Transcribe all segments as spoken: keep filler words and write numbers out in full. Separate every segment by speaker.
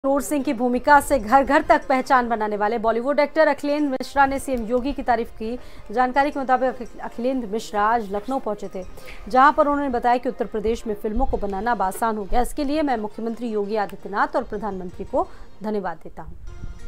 Speaker 1: क्रूर सिंह की भूमिका से घर घर तक पहचान बनाने वाले बॉलीवुड एक्टर अखिलेंद्र मिश्रा ने सीएम योगी की तारीफ की। जानकारी के मुताबिक अखिलेंद्र मिश्रा आज लखनऊ पहुंचे थे, जहां पर उन्होंने बताया कि उत्तर प्रदेश में फिल्मों को बनाना अब आसान हो गया। इसके लिए मैं मुख्यमंत्री योगी आदित्यनाथ और प्रधानमंत्री को धन्यवाद देता हूं।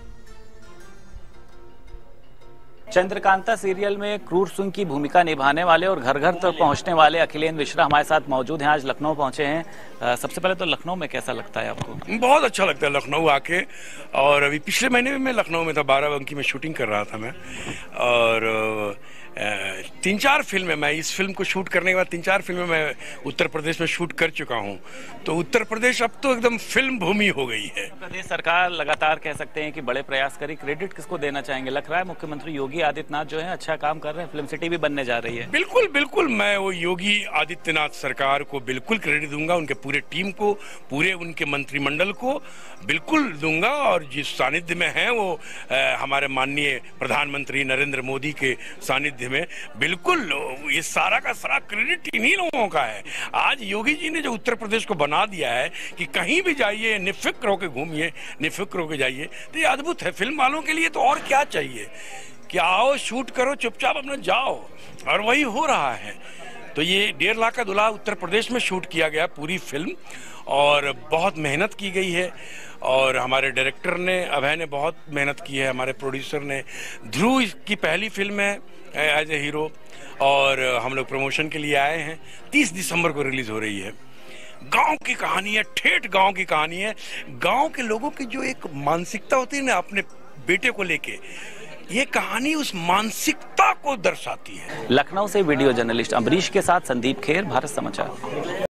Speaker 2: चंद्रकांता सीरियल में क्रूर सिंह की भूमिका निभाने वाले और घर घर तक पहुंचने वाले अखिलेंद्र मिश्रा हमारे साथ मौजूद हैं। आज लखनऊ पहुंचे हैं। सबसे पहले तो लखनऊ में कैसा लगता है आपको?
Speaker 3: बहुत अच्छा लगता है लखनऊ आके। और अभी पिछले महीने में मैं लखनऊ में था, बाराबंकी में शूटिंग कर रहा था मैं। और तीन चार फिल्में मैं इस फिल्म को शूट करने के बाद तीन चार फिल्में मैं उत्तर प्रदेश में शूट कर चुका हूं। तो उत्तर प्रदेश अब तो एकदम फिल्म भूमि हो गई है।
Speaker 2: प्रदेश सरकार लगातार कह सकते हैं कि बड़े प्रयास करी। क्रेडिट किसको देना चाहेंगे? लग रहा है मुख्यमंत्री योगी आदित्यनाथ जो है अच्छा काम कर रहे हैं, फिल्म सिटी भी बनने जा रही है।
Speaker 3: बिल्कुल बिल्कुल, मैं वो योगी आदित्यनाथ सरकार को बिल्कुल क्रेडिट दूंगा, उनके पूरे टीम को, पूरे उनके मंत्रिमंडल को बिल्कुल दूंगा। और जिस सानिध्य में है वो आ, हमारे माननीय प्रधानमंत्री नरेंद्र मोदी के सानिध्य में, बिल्कुल ये सारा का सारा क्रेडिट इन्हीं लोगों का है। आज योगी जी ने जो उत्तर प्रदेश को बना दिया है कि कहीं भी जाइए निफिक्र होकर घूमिए, निफिक्र होकर जाइए, तो ये अद्भुत है। फिल्म वालों के लिए तो और क्या चाहिए कि आओ शूट करो, चुपचाप अपना जाओ, और वही हो रहा है। तो ये डेढ़ लाख का दुल्हा उत्तर प्रदेश में शूट किया गया पूरी फिल्म, और बहुत मेहनत की गई है। और हमारे डायरेक्टर ने, अभय ने बहुत मेहनत की है। हमारे प्रोड्यूसर ने, ध्रुव की पहली फिल्म है एज ए हीरो, और हम लोग प्रमोशन के लिए आए हैं। तीस दिसंबर को रिलीज हो रही है। गांव की कहानी है, ठेठ गांव की कहानी है। गांव के लोगों की जो एक मानसिकता होती है ना अपने बेटे को लेके, ये कहानी उस मानसिकता को दर्शाती है।
Speaker 2: लखनऊ से वीडियो जर्नलिस्ट अमरीश के साथ संदीप खेर, भारत समाचार।